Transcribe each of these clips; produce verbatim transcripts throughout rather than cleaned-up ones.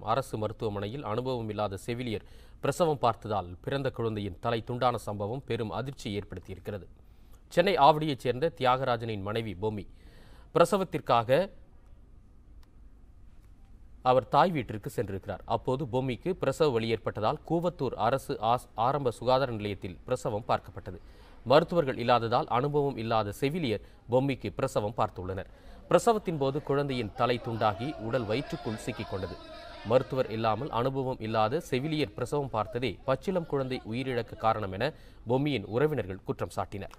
அரசு மருத்துவமனையில் அனுபவம் இல்லாத செவிலியர் பிரசவம் பார்த்ததால் பிறந்த குழந்தையின் தலை துண்டான சம்பவம் பெரும் அதிர்ச்சியை ஏற்படுத்தியிருக்கிறது. சென்னை ஆவடியைச் சேர்ந்த தியாகராஜனின் மனைவி பொம்மி பிரசவத்திற்காக அவர் தாய் வீட்டிற்கு சென்றிருக்கிறார். அப்போது பொம்மிக்கு பிரசவ வலி ஏற்பட்டதால் கூவத்தூர் அரசு ஆரம்ப சுகாதார நிலையத்தில் பிரசவம் பார்க்கப்பட்டது. மருத்துவர்கள் இல்லாததால் அனுபவம் இல்லாத செவிலியர் பொம்மிக்கு பிரசவம் பார்த்துள்ளனர். பிரசவத்தின் போது குழந்தையின் தலை துண்டாகி உடல் வயிற்றுக்குள் சிக்கிக் கொண்டது. மருத்துவர் இல்லாமல் அனுபவம் இல்லாத செவிலியர் பிரசவம் பார்த்ததே பச்சிளம் குழந்தை உயிரிழக்க காரணம் என பொம்மியின் உறவினர்கள் குற்றம் சாட்டினர்.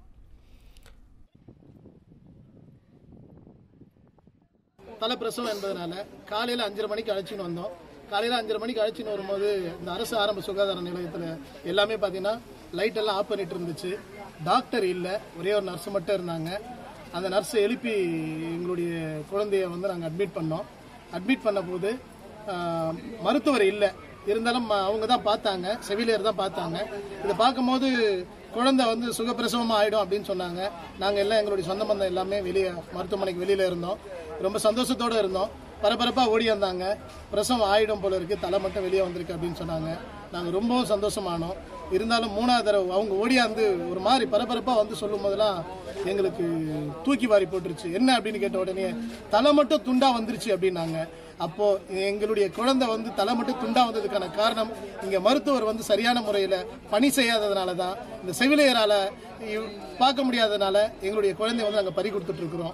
தலை பிரசவம் என்பதனால காலையில் அஞ்சரை மணிக்கு அழைச்சின்னு வந்தோம். காலையில் அஞ்சரை மணிக்கு அழைச்சின்னு வரும்போது இந்த அரசு ஆரம்ப சுகாதார நிலையத்தில் எல்லாமே பார்த்தீங்கன்னா லைட் எல்லாம் ஆஃப் பண்ணிட்டு இருந்துச்சு. டாக்டர் இல்லை, ஒரே ஒரு நர்ஸ் மட்டும் இருந்தாங்க. அந்த நர்ஸை எழுப்பி எங்களுடைய குழந்தைய வந்து நாங்கள் அட்மிட் பண்ணோம். அட்மிட் பண்ண போது மருத்துவர் இல்லை, இருந்தாலும் அவங்க தான் பார்த்தாங்க, செவிலியர் தான் பார்த்தாங்க. இதை பார்க்கும்போது குழந்தை வந்து சுகப்பிரசவமாக ஆகிடும் அப்படின்னு சொன்னாங்க. நாங்கள் எல்லாம் எங்களுடைய சொந்த பந்தம் எல்லாமே வெளியே மருத்துவமனைக்கு வெளியில் இருந்தோம். ரொம்ப சந்தோஷத்தோடு இருந்தோம். பரபரப்பாக ஓடி வந்தாங்க. பிரசவம் ஆகிடும் போல இருக்குது, தலை மட்டும் வெளியே வந்திருக்கு அப்படின்னு சொன்னாங்க. நாங்கள் ரொம்பவும் சந்தோஷமானோம். இருந்தாலும் மூணாவது தடவை அவங்க ஓடியாந்து ஒரு மாதிரி பரபரப்பாக வந்து சொல்லும் போதெல்லாம் எங்களுக்கு தூக்கி வாரி போட்டுருச்சு. என்ன அப்படின்னு கேட்ட உடனே தலை மட்டும் துண்டா வந்துருச்சு அப்படின்னாங்க. அப்போ எங்களுடைய குழந்தை வந்து தலை மட்டும் துண்டா வந்ததுக்கான காரணம் இங்க மருத்துவர் வந்து சரியான முறையில் பணி செய்யாததுனால தான், இந்த செவிலியரால பார்க்க முடியாததுனால எங்களுடைய குழந்தை வந்து நாங்கள் பறி கொடுத்துட்டு இருக்கிறோம்.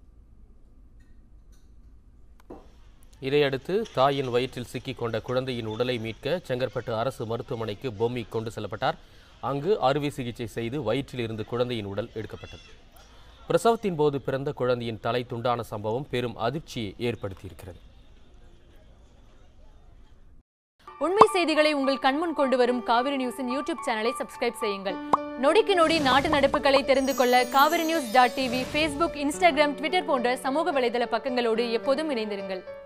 இதையடுத்து தாயின் வயிற்றில் சிக்கிக் கொண்ட குழந்தையின் உடலை மீட்க செங்கற்பட்டு அரசு மருத்துவமனைக்கு பொம்மி கொண்டு செல்லப்பட்டார். அங்கு அறுவை சிகிச்சை செய்து வயிற்றில் இருந்து குழந்தையின் உடல் எடுக்கப்பட்டது. பிரசவத்தின் போது பிறந்த குழந்தையின் தலை துண்டான சம்பவம் பெரும் அதிர்ச்சியை ஏற்படுத்தியிருக்கிறது. உண்மை செய்திகளை உங்கள் கண்முன் கொண்டு வரும் காவிரி நியூஸின் யூடியூப் சேனலை சப்ஸ்கிரைப் செய்யுங்கள். நொடிக்கு நொடி நாட்டு நடப்புகளை தெரிந்து கொள்ள Kaveri news dot TV, Facebook, Instagram, Twitter போன்ற சமூக வலைதள பக்கங்களோடு எப்போதும் இணைந்திருங்கள்.